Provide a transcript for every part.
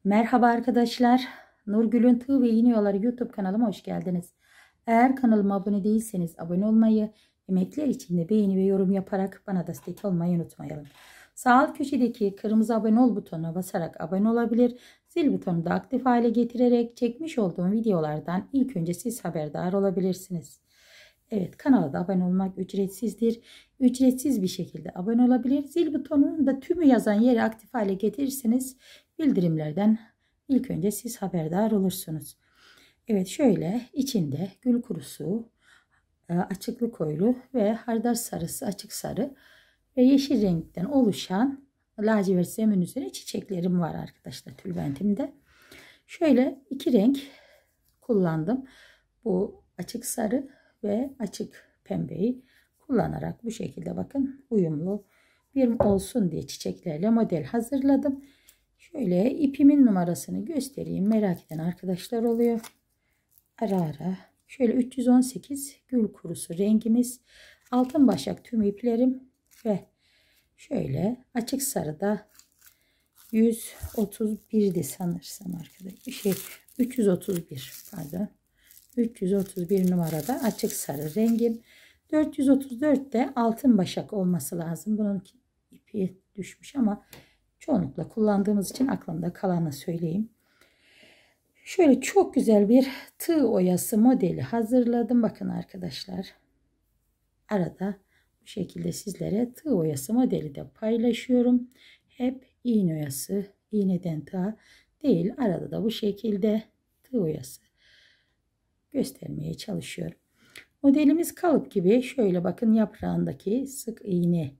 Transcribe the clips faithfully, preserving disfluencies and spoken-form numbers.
Merhaba arkadaşlar. Nurgül'ün Tığ ve İğne Yolları YouTube kanalıma hoş geldiniz. Eğer kanalıma abone değilseniz abone olmayı, emekler için de beğeni ve yorum yaparak bana destek olmayı unutmayalım. Sağ alt köşedeki kırmızı abone ol butonuna basarak abone olabilir. Zil butonunu da aktif hale getirerek çekmiş olduğum videolardan ilk önce siz haberdar olabilirsiniz. Evet, kanala da abone olmak ücretsizdir. Ücretsiz bir şekilde abone olabilir. Zil butonunu da tümü yazan yere aktif hale getirirseniz bildirimlerden ilk önce siz haberdar olursunuz. Evet, şöyle içinde gül kurusu, açıklı koyulu ve hardal sarısı, açık sarı ve yeşil renkten oluşan lacivert zemin üzerine çiçeklerim var arkadaşlar tülbentimde. Şöyle iki renk kullandım. Bu açık sarı ve açık pembeyi kullanarak bu şekilde bakın uyumlu bir olsun diye çiçeklerle model hazırladım. Şöyle ipimin numarasını göstereyim, merak eden arkadaşlar oluyor. Ara ara şöyle üç yüz on sekiz gül kurusu rengimiz, altın başak tüm iplerim ve şöyle açık sarıda yüz otuz birdi sanırsam arkadaşlar, şey üç yüz otuz bir pardon üç yüz otuz bir numarada açık sarı rengim. dört yüz otuz dörtte altın başak olması lazım. Bunun ipi düşmüş ama çoğunlukla kullandığımız için aklımda kalanı söyleyeyim. Şöyle çok güzel bir tığ oyası modeli hazırladım. Bakın arkadaşlar. Arada bu şekilde sizlere tığ oyası modeli de paylaşıyorum. Hep iğne oyası, iğneden tığa değil. Arada da bu şekilde tığ oyası göstermeye çalışıyorum. Modelimiz kalıp gibi şöyle bakın yaprağındaki sık iğne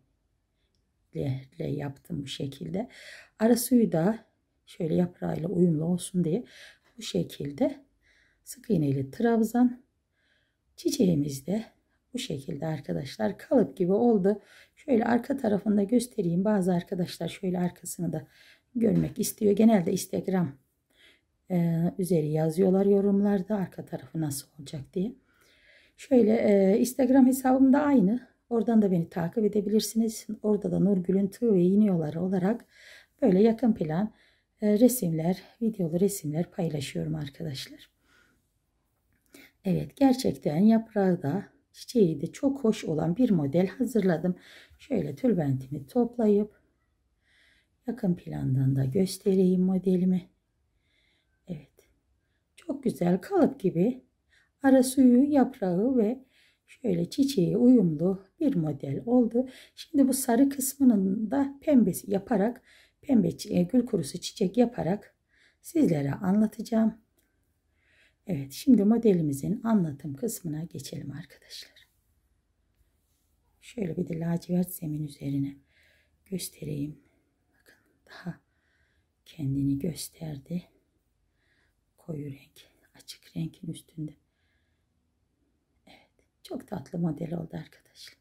ile yaptım bu şekilde. Ara suyu da şöyle yaprağıyla uyumlu olsun diye bu şekilde sık iğne ile trabzan, çiçeğimiz de bu şekilde arkadaşlar kalıp gibi oldu. Şöyle arka tarafında göstereyim. Bazı arkadaşlar şöyle arkasını da görmek istiyor. Genelde Instagram e, üzeri yazıyorlar yorumlarda arka tarafı nasıl olacak diye. Şöyle e, Instagram hesabım da aynı. Oradan da beni takip edebilirsiniz. Orada da Nurgül'ün Tığ ve İğne Yolları olarak böyle yakın plan e, resimler, videolu resimler paylaşıyorum arkadaşlar. Evet, gerçekten yaprağı da çiçeği de çok hoş olan bir model hazırladım. Şöyle tülbentimi toplayıp yakın plandan da göstereyim modelimi. Evet, çok güzel kalıp gibi ara suyu, yaprağı ve şöyle çiçeği uyumlu bir model oldu. Şimdi bu sarı kısmının da pembesi yaparak, pembe gül kurusu çiçek yaparak sizlere anlatacağım. Evet, şimdi modelimizin anlatım kısmına geçelim arkadaşlar. Şöyle bir de lacivert zemin üzerine göstereyim. Bakın daha kendini gösterdi. Koyu renk, açık renkin üstünde. Çok tatlı model oldu arkadaşlar.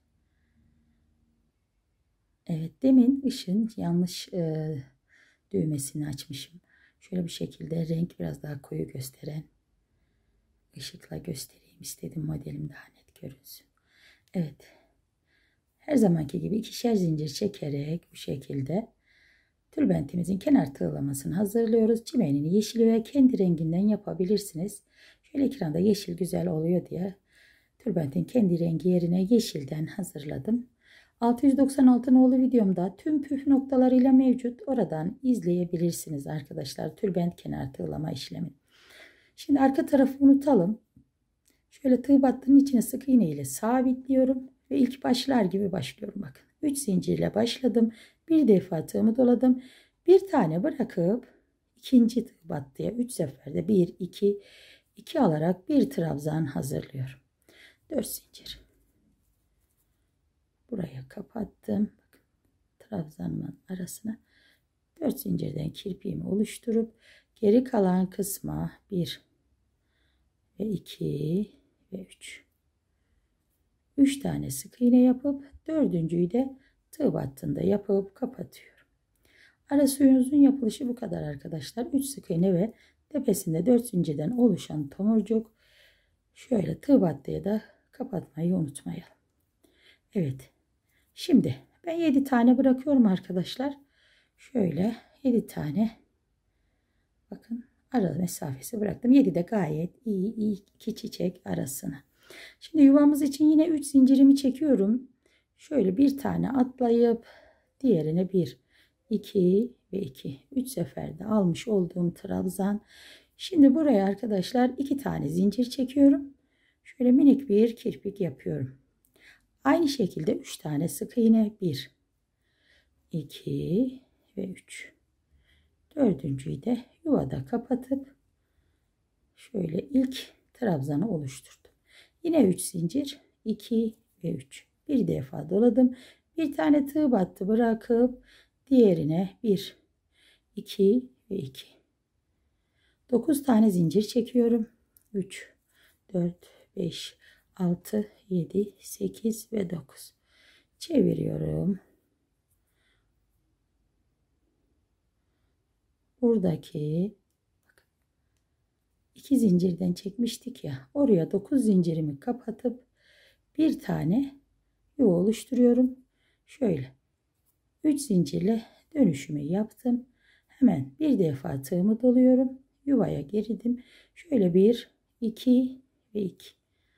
Evet, demin ışın yanlış e, düğmesini açmışım. Şöyle bir şekilde renk biraz daha koyu gösteren ışıkla göstereyim istedim, modelim daha net görünsün. Evet, her zamanki gibi ikişer zincir çekerek bu şekilde tülbentimizin kenar tığlamasını hazırlıyoruz. Çimenini yeşili ve kendi renginden yapabilirsiniz. Şöyle ekranda yeşil güzel oluyor diye tülbentin kendi rengi yerine yeşilden hazırladım. altı yüz doksan altı nolu videomda tüm püf noktalarıyla mevcut. Oradan izleyebilirsiniz arkadaşlar tülbent kenar tığlama işlemi. Şimdi arka tarafı unutalım. Şöyle tığ battının içine sık iğne ile sabitliyorum ve ilk başlar gibi başlıyorum. Bakın üç zincirle başladım. Bir defa tığımı doladım. Bir tane bırakıp ikinci tığ battıya üç seferde bir iki iki alarak bir trabzan hazırlıyorum. dört zincir. Buraya kapattım. Bakın, trabzanımın arasına dört zincirden kirpiğimi oluşturup geri kalan kısma bir ve iki ve üç. üç tane sık iğne yapıp dördüncüyü de tığ battığında yapıp kapatıyorum. Ara suyunuzun yapılışı bu kadar arkadaşlar. üç sık iğne ve tepesinde dört zincirden oluşan tomurcuk. Şöyle tığ battıya da kapatmayı unutmayalım. Evet. Şimdi ben yedi tane bırakıyorum arkadaşlar. Şöyle yedi tane Bakın ara mesafesi bıraktım. yedi de gayet iyi, iyi iki çiçek arasına. Şimdi yuvamız için yine üç zincirimi çekiyorum. Şöyle bir tane atlayıp diğerine bir, iki ve iki. üç seferde almış olduğum trabzan. Şimdi buraya arkadaşlar iki tane zincir çekiyorum. Şöyle minik bir kirpik yapıyorum. Aynı şekilde üç tane sık iğne, bir, iki ve üç. Dördüncüyü de yuvada kapatıp şöyle ilk trabzanı oluşturdum. Yine üç zincir, iki ve üç. Bir defa doladım. Bir tane tığ battı bırakıp diğerine bir, iki ve iki. dokuz tane zincir çekiyorum. üç, dört, beş, altı, yedi, sekiz ve dokuz. Çeviriyorum. Buradaki iki zincirden çekmiştik ya, oraya dokuz zincirimi kapatıp bir tane yuva oluşturuyorum. Şöyle üç zincirle dönüşümü yaptım. Hemen bir defa tığımı doluyorum. Yuvaya girdim. Şöyle bir, iki ve iki.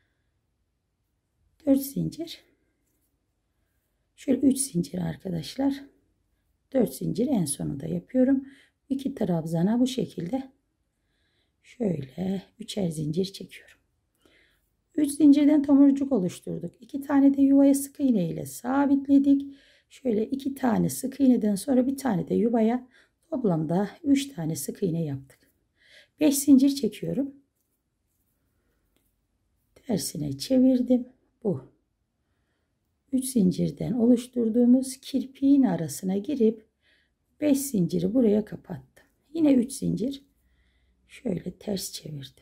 dört zincir. Şöyle üç zincir arkadaşlar. dört zincir en sonunda yapıyorum. iki trabzana bu şekilde şöyle üçer zincir çekiyorum. üç zincirden tomurcuk oluşturduk. iki tane de yuvaya sık iğne ile sabitledik. Şöyle iki tane sık iğneden sonra bir tane de yuvaya, toplamda üç tane sık iğne yaptık. beş zincir çekiyorum. Tersine çevirdim. Bu üç zincirden oluşturduğumuz kirpiğin arasına girip beş zinciri buraya kapattım. Yine üç zincir. Şöyle ters çevirdim.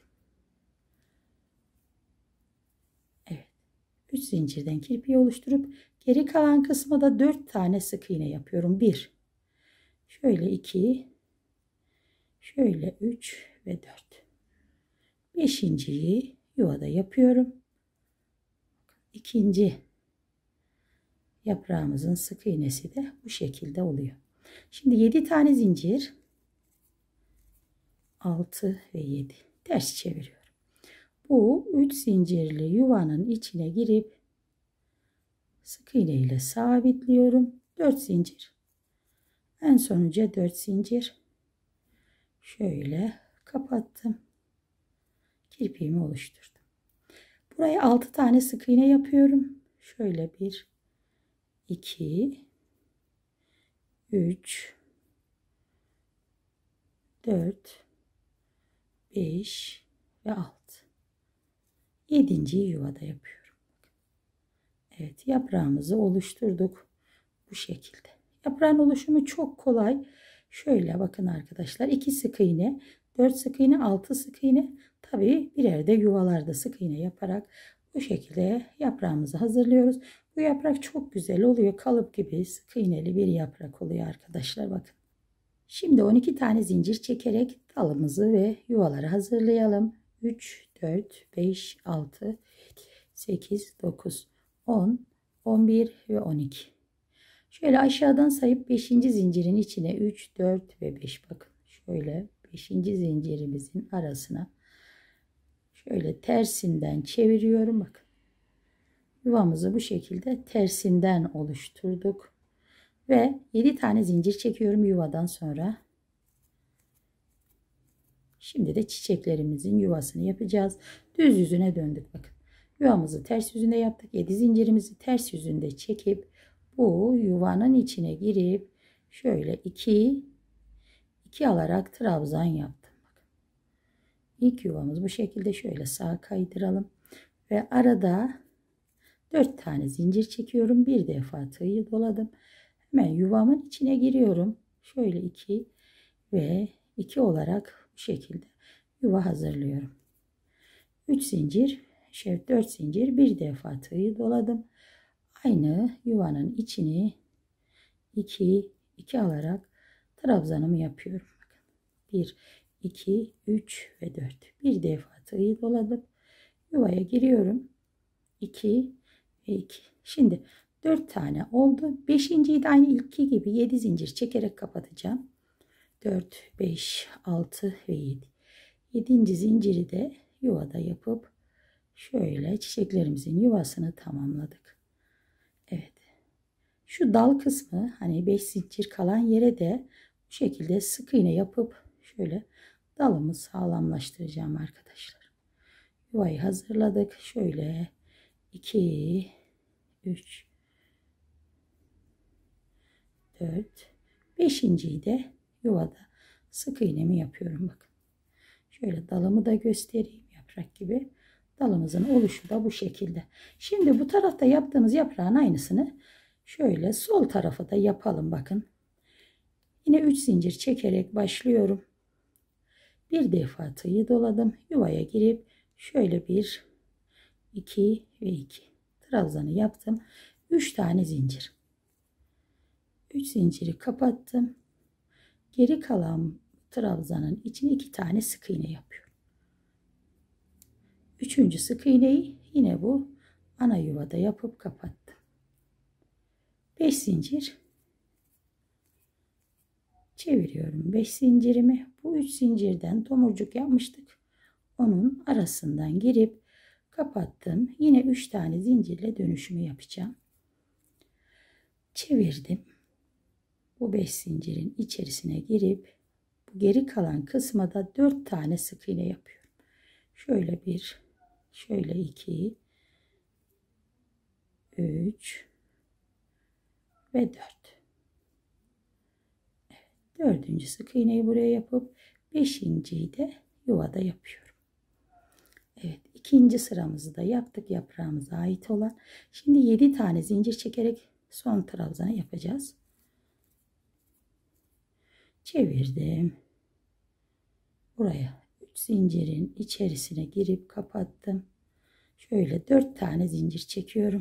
Evet. üç zincirden kirpiği oluşturup geri kalan kısma da dört tane sık iğne yapıyorum. bir. Şöyle iki. Şöyle üç ve dört. beşinciyi yuvada yapıyorum. İkinci yaprağımızın sık iğnesi de bu şekilde oluyor. Şimdi yedi tane zincir, altı ve yedi, ters çeviriyorum. Bu üç zincirli yuvanın içine girip sık iğne ile sabitliyorum. dört zincir. En sonunca dört zincir. Şöyle kapattım. Kirpiğimi oluşturdum. Buraya altı tane sık iğne yapıyorum. Şöyle bir, iki, üç, dört, beş ve altı. yedinciyi yuvada yapıyorum. Evet, yaprağımızı oluşturduk bu şekilde. Yaprağın oluşumu çok kolay. Şöyle bakın arkadaşlar, iki sık iğne, dört sık iğne, altı sık iğne, tabii birer de yuvalarda sık iğne yaparak bu şekilde yaprağımızı hazırlıyoruz. Bu yaprak çok güzel oluyor. Kalıp gibi sık iğneli bir yaprak oluyor arkadaşlar, bakın. Şimdi on iki tane zincir çekerek dalımızı ve yuvaları hazırlayalım. üç, dört, beş, altı, sekiz, dokuz, on, on bir ve on iki. Şöyle aşağıdan sayıp beşinci zincirin içine üç, dört ve beş, bakın. Şöyle beşinci zincirimizin arasına şöyle tersinden çeviriyorum, bakın. Yuvamızı bu şekilde tersinden oluşturduk. Ve yedi tane zincir çekiyorum yuvadan sonra. Şimdi de çiçeklerimizin yuvasını yapacağız. Düz yüzüne döndük, bakın. Yuvamızı ters yüzünde yaptık. yedi zincirimizi ters yüzünde çekip bu yuvanın içine girip şöyle iki iki alarak trabzan yaptım. Bakın. İlk yuvamız bu şekilde, şöyle sağa kaydıralım ve arada dört tane zincir çekiyorum. Bir defa tığı doladım. Hemen yuvamın içine giriyorum. Şöyle iki ve iki olarak bu şekilde yuva hazırlıyorum. üç zincir, şöyle dört zincir, bir defa tığı doladım. Aynı yuvanın içini iki iki alarak trabzanımı yapıyorum. bir, iki, üç ve dört. Bir defa tığı doladım. Yuvaya giriyorum. iki ve iki. Şimdi dört tane oldu. beşinciyi de aynı ilki gibi yedi zincir çekerek kapatacağım. dört, beş, altı ve yedi. yedinci zinciri de yuvada yapıp şöyle çiçeklerimizin yuvasını tamamladık. Evet. Şu dal kısmı, hani beş zincir kalan yere de bu şekilde sık iğne yapıp şöyle dalımı sağlamlaştıracağım arkadaşlar. Yuvayı hazırladık. Şöyle iki, üç, dört, beşinciyi de yuvada sık iğnemi yapıyorum. Bakın. Şöyle dalımı da göstereyim, yaprak gibi. Dalımızın oluşu da bu şekilde. Şimdi bu tarafta yaptığımız yaprağın aynısını şöyle sol tarafa da yapalım. Bakın. Yine üç zincir çekerek başlıyorum. Bir defa tığ'ı doladım. Yuvaya girip şöyle bir, iki ve iki. Trabzanı yaptım. üç tane zincir. üç zinciri kapattım. Geri kalan trabzanın içine iki tane sık iğne yapıyorum. Üçüncü sık iğneyi yine bu ana yuvada yapıp kapattım. beş zincir çeviriyorum. beş zincirimi bu üç zincirden tomurcuk yapmıştık. Onun arasından girip kapattım. Yine üç tane zincirle dönüşümü yapacağım. Çevirdim. Bu beş zincirin içerisine girip bu geri kalan kısma da dört tane sık iğne yapıyorum. Şöyle bir, şöyle iki, üç ve dört. Evet, dördüncü sık iğneyi buraya yapıp beşinciyi de yuvada yapıyorum. Evet, ikinci sıramızı da yaptık, yaprağımıza ait olan. Şimdi yedi tane zincir çekerek son trabzanı yapacağız. Çevirdim. Buraya üç zincirin içerisine girip kapattım. Şöyle dört tane zincir çekiyorum.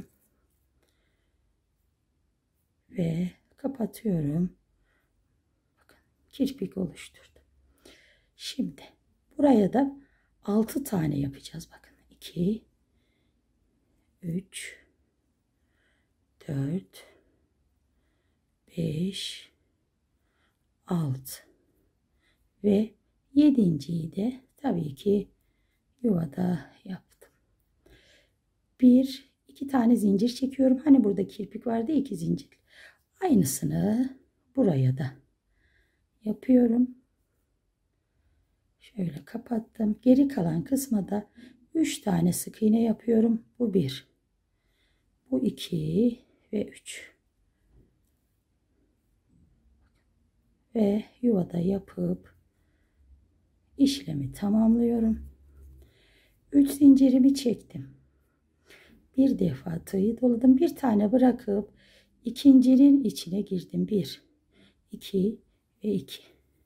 Ve kapatıyorum. Bakın, kirpik oluşturdum. Şimdi buraya da altı tane yapacağız. Bakın iki, üç, dört, beş, altı ve yedinciyi de tabii ki yuvada yaptım. Bir, iki tane zincir çekiyorum. Hani burada kirpik vardı, iki zincir. Aynısını buraya da yapıyorum. Şöyle kapattım. Geri kalan kısma da üç tane sık iğne yapıyorum. Bu bir, bu iki ve üç. Ve yuvada yapıp işlemi tamamlıyorum. üç zincirimi çektim. Bir defa tığı doladım. Bir tane bırakıp ikincinin içine girdim. bir, iki ve iki.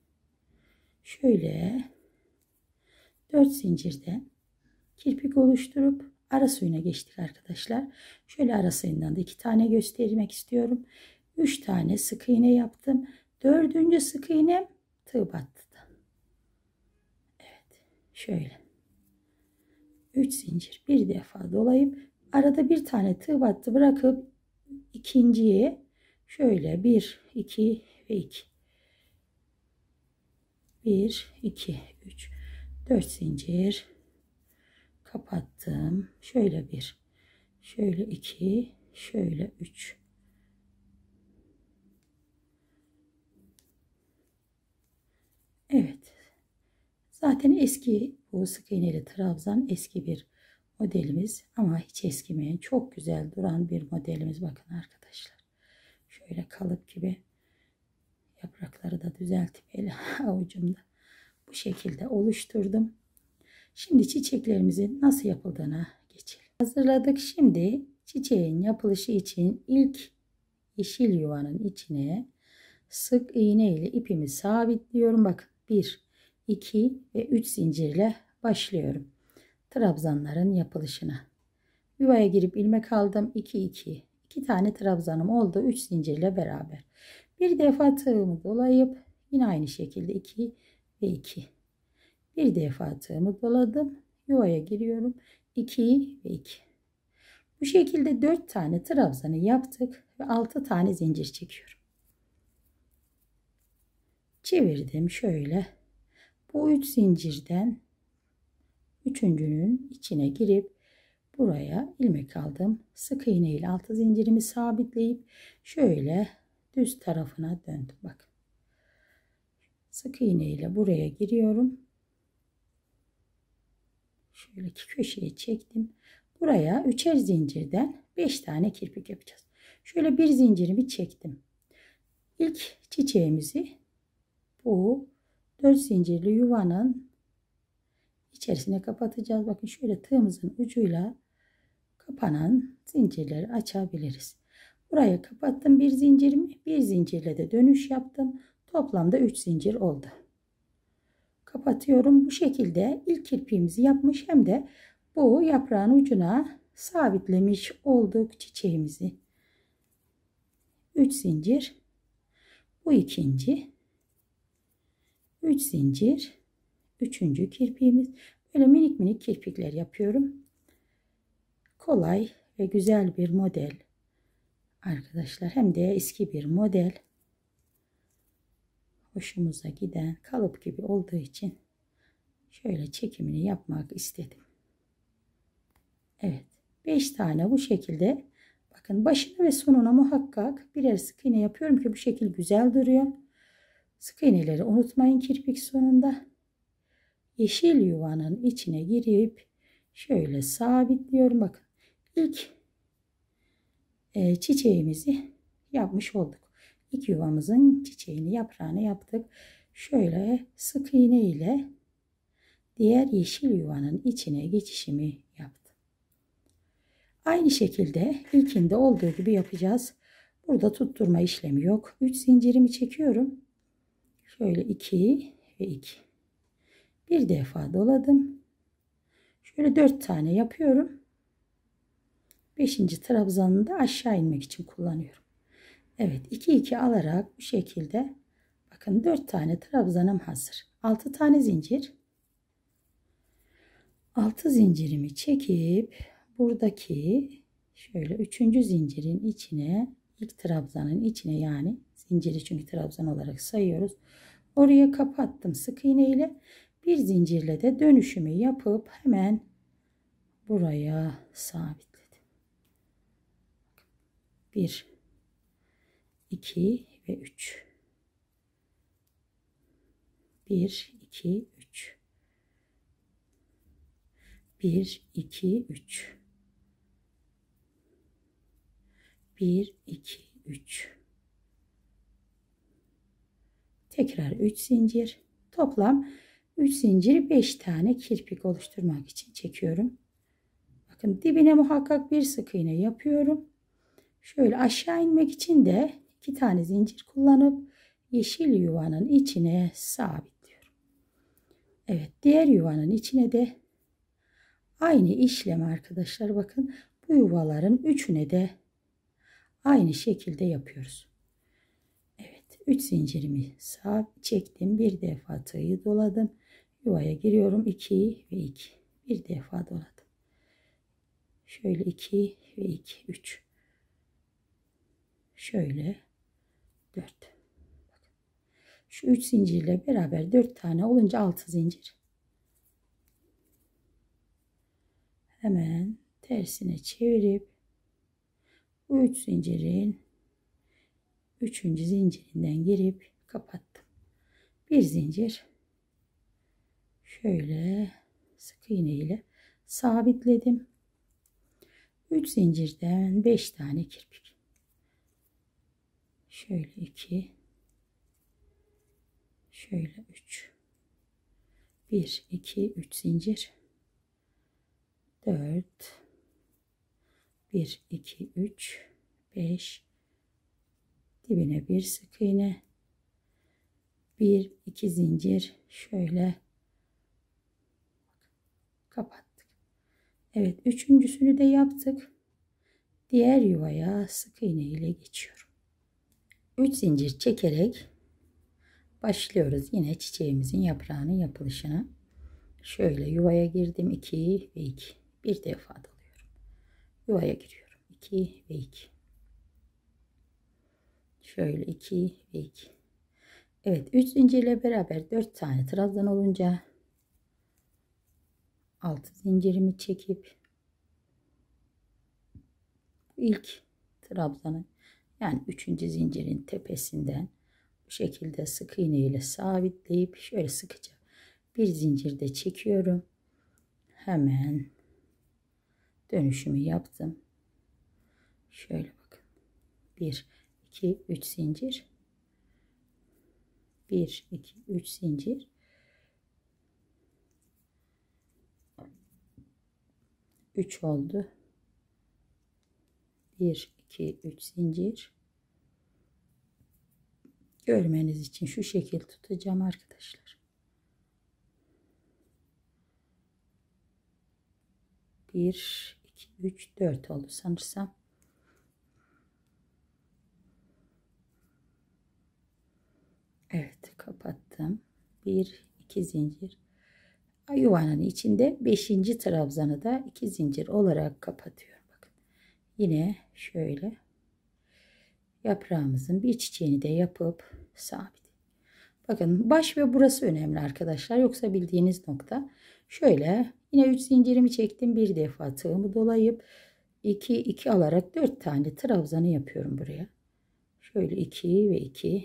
Şöyle dört zincirden kirpik oluşturup ara suyuna geçtik arkadaşlar. Şöyle ara suyundan da iki tane göstermek istiyorum. üç tane sık iğne yaptım. Dördüncü sık iğnem tığ battıda. Evet, şöyle üç zincir bir defa dolayıp arada bir tane tığ battı bırakıp ikinciye şöyle bir, iki ve iki. bir, iki, üç, dört zincir kapattım. Şöyle bir, şöyle iki, şöyle üç. Evet. Zaten eski bu sık iğneli trabzan eski bir modelimiz ama hiç eskimeyen çok güzel duran bir modelimiz. Bakın arkadaşlar. Şöyle kalıp gibi yaprakları da düzeltip el avucumda bu şekilde oluşturdum. Şimdi çiçeklerimizin nasıl yapıldığına geçelim. Hazırladık. Şimdi çiçeğin yapılışı için ilk yeşil yuvanın içine sık iğne ile ipimi sabitliyorum. Bakın bir, iki ve üç zincirle başlıyorum. Trabzanların yapılışına. Yuvaya girip ilmek aldım. iki, iki. iki tane trabzanım oldu. üç zincirle beraber. Bir defa tığımı dolayıp yine aynı şekilde iki ve iki. Bir defa tığımı doladım. Yuvaya giriyorum. iki ve iki. Bu şekilde dört tane trabzanı yaptık ve altı tane zincir çekiyorum. çevirdim şöyle. Bu üç zincirden üçüncünün içine girip buraya ilmek aldım. Sık iğne ile altı zincirimi sabitleyip şöyle düz tarafına döndüm. Bakın. Sık iğne ile buraya giriyorum. Şöyle iki köşeye çektim. Buraya üçer zincirden beş tane kirpik yapacağız. Şöyle bir zincirimi çektim. İlk çiçeğimizi bu dört zincirli yuvanın içerisine kapatacağız. Bakın şöyle tığımızın ucuyla kapanan zincirleri açabiliriz. Buraya kapattım bir zincirimi. Bir zincirle de dönüş yaptım. Toplamda üç zincir oldu. Kapatıyorum. Bu şekilde ilk kirpiğimizi yapmış hem de bu yaprağın ucuna sabitlemiş olduk çiçeğimizi. üç zincir. Bu ikinci. üç zincir. Üçüncü kirpiğimiz. Böyle minik minik kirpikler yapıyorum. Kolay ve güzel bir model. Arkadaşlar hem de eski bir model. Hoşumuza giden kalıp gibi olduğu için şöyle çekimini yapmak istedim. Evet. beş tane bu şekilde. Bakın başına ve sonuna muhakkak birer sık iğne yapıyorum ki bu şekil güzel duruyor. Sık iğneleri unutmayın kirpik sonunda. Yeşil yuvanın içine girip şöyle sabitliyorum. Bakın ilk e, çiçeğimizi yapmış olduk. İlk yuvamızın çiçeğini yaprağını yaptık. Şöyle sık iğne ile diğer yeşil yuvanın içine geçişimi yaptım. Aynı şekilde ilkinde olduğu gibi yapacağız. Burada tutturma işlemi yok. üç zincirimi çekiyorum. Şöyle iki ve iki. Bir defa doladım. Şöyle dört tane yapıyorum. beşinci trabzanını da aşağı inmek için kullanıyorum. Evet, iki iki alarak bu şekilde bakın dört tane trabzanım hazır. altı tane zincir. altı zincirimi çekip buradaki şöyle üçüncü zincirin içine, ilk trabzanın içine, yani zinciri çünkü trabzan olarak sayıyoruz. Oraya kapattım sık iğne ile. Bir zincirle de dönüşümü yapıp hemen buraya sabitledim. bir iki ve üç. bir iki üç. bir iki üç. bir iki üç. Tekrar üç zincir. Toplam üç zincir beş tane kirpik oluşturmak için çekiyorum. Bakın dibine muhakkak bir sık iğne yapıyorum. Şöyle aşağı inmek için de iki tane zincir kullanıp yeşil yuvanın içine sabitliyorum. Evet, diğer yuvanın içine de aynı işlem arkadaşlar. Bakın bu yuvaların üçüne de aynı şekilde yapıyoruz. Evet, üç zincirimi sağ çektim. Bir defa tığı doladım. Yuvaya giriyorum. iki ve iki. Bir defa doladım. Şöyle iki ve iki. üç. Şöyle dört. Şu üç zincirle beraber dört tane olunca altı zincir. Hemen tersine çevirip bu üç zincirin üçüncü zincirinden girip kapattım. Bir zincir şöyle sık iğne ile sabitledim. üç zincirden beş tane kirpik. Şöyle iki, şöyle üç. bir iki üç zincir. dört, bir iki üç, beş. Dibine bir sık iğne, bir iki zincir şöyle kapattık. Evet, üçüncüsünü de yaptık. Diğer yuvaya sık iğne ile geçiyorum. üç zincir çekerek başlıyoruz yine çiçeğimizin yaprağının yapılışına. Şöyle yuvaya girdim, iki ve iki. Bir defa doluyorum. Yuvaya giriyorum, iki ve iki. Şöyle iki ve iki. Evet, üç zincirle beraber dört tane trabzan olunca altı zincirimi çekip ilk trabzanı, yani üçüncü zincirin tepesinden bu şekilde sık iğne ile sabitleyip şöyle sıkıca bir zincir de çekiyorum. Hemen dönüşümü yaptım. Şöyle bakın. bir iki üç zincir. bir iki üç zincir. üç oldu. bir iki üç zincir. Görmeniz için şu şekil tutacağım arkadaşlar. bir iki üç dört oldu sanırsam. Evet, kapattım. bir iki zincir. Yuvanın içinde beşinci trabzanı da iki zincir olarak kapatıyorum. Bakın. Yine şöyle yaprağımızın bir çiçeğini de yapıp sabit. Bakın, baş ve burası önemli arkadaşlar. Yoksa bildiğiniz nokta. Şöyle yine üç zincirimi çektim. Bir defa tığımı dolayıp iki iki alarak dört tane trabzanı yapıyorum buraya. Şöyle iki ve iki.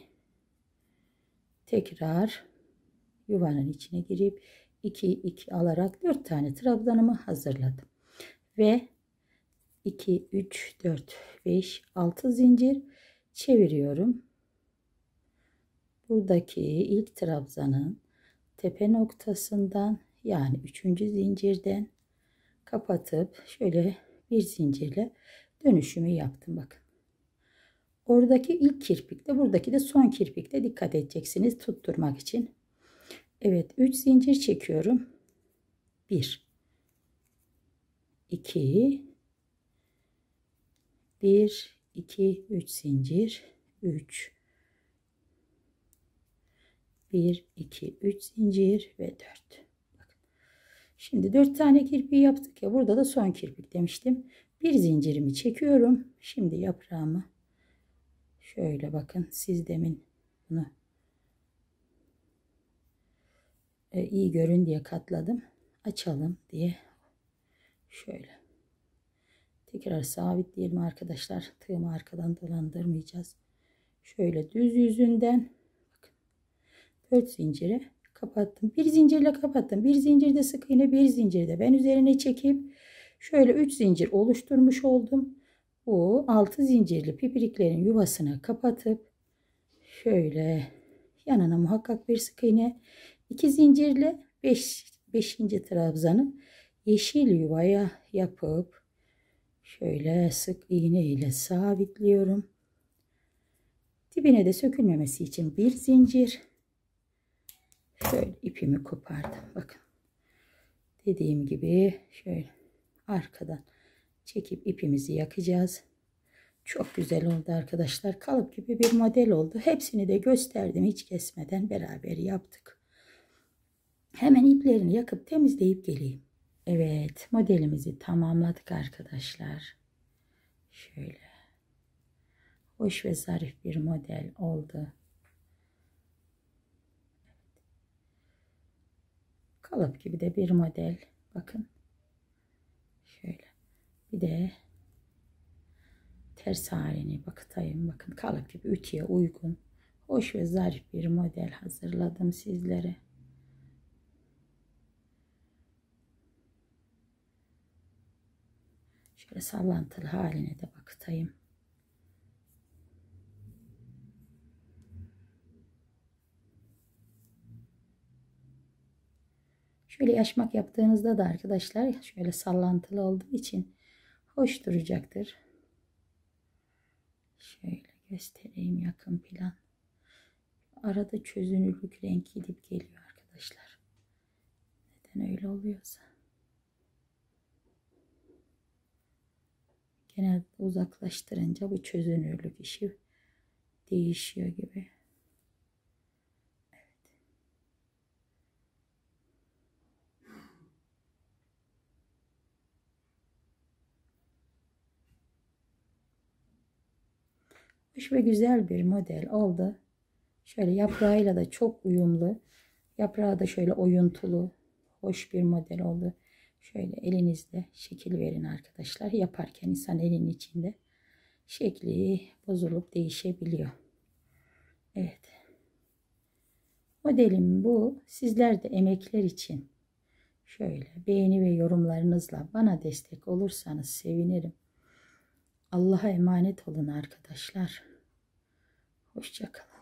Tekrar yuvanın içine girip iki iki alarak dört tane trabzanımı hazırladım. Ve iki üç dört beş altı zincir çeviriyorum. Buradaki ilk trabzanın tepe noktasından, yani üçüncü zincirden kapatıp şöyle bir zincirle dönüşümü yaptım. Bakın. Oradaki ilk kirpikte, buradaki de son kirpikte dikkat edeceksiniz tutturmak için. Evet, üç zincir çekiyorum. bir iki bir iki üç zincir, üç bir iki üç zincir ve dört. Bakın. Şimdi dört tane kirpiği yaptık ya, burada da son kirpik demiştim. Bir zincirimi çekiyorum. Şimdi yaprağımı şöyle, bakın, siz demin bunu e, iyi görün diye katladım. Açalım diye şöyle tekrar sabitleyelim arkadaşlar. Tığımı arkadan dolandırmayacağız. Şöyle düz yüzünden bakın, dört zincire kapattım. Bir zincirle kapattım. Bir zincirde sık iğne, bir zincirde ben üzerine çekip şöyle üç zincir oluşturmuş oldum. Bu altı zincirli pipiriklerin yuvasına kapatıp şöyle yanına muhakkak bir sık iğne, iki zincirle beş beşinci trabzanı yeşil yuvaya yapıp şöyle sık iğne ile sabitliyorum. Dibine de sökülmemesi için bir zincir. Şöyle ipimi kopardım. Bakın. Dediğim gibi şöyle arkadan çekip ipimizi yakacağız. Çok güzel oldu arkadaşlar. Kalıp gibi bir model oldu. Hepsini de gösterdim. Hiç kesmeden beraber yaptık. Hemen iplerini yakıp temizleyip geleyim. Evet, modelimizi tamamladık arkadaşlar. Şöyle hoş ve zarif bir model oldu. Kalıp gibi de bir model. Bakın. Şöyle. Bir de ters halini bakıtayım. Bakın, kalıp gibi ütüye uygun. Hoş ve zarif bir model hazırladım sizlere. Şöyle sallantılı haline de bakıtayım. Şöyle yaşmak yaptığınızda da arkadaşlar şöyle sallantılı olduğu için hoş duracaktır. Şöyle göstereyim yakın plan. Arada çözünürlük renk gidip geliyor arkadaşlar. Neden öyle oluyorsa. Genelde uzaklaştırınca bu çözünürlük işi değişiyor gibi. Evet. Hoş ve güzel bir model oldu. Şöyle yaprağıyla da çok uyumlu. Yaprağı da şöyle oyuntulu. Hoş bir model oldu. Şöyle elinizle şekil verin arkadaşlar. Yaparken insan elinin içinde şekli bozulup değişebiliyor. Evet. Modelim bu. Sizler de emekler için şöyle beğeni ve yorumlarınızla bana destek olursanız sevinirim. Allah'a emanet olun arkadaşlar. Hoşça kalın.